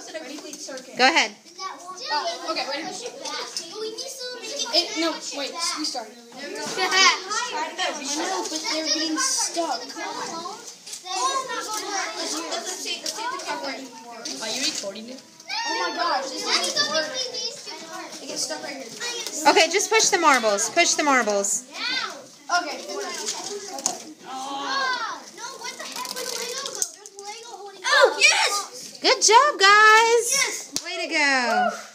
in a complete circuit. Go ahead. Okay, ready? No, wait, restart. I know, but they're getting stuck. Let's see the cover. Are you recording it? Oh my gosh, this is work. It gets stuck right here. Okay, just push the marbles. Push the marbles. Okay, Oh, yes! Good job, guys. Yes! Way to go.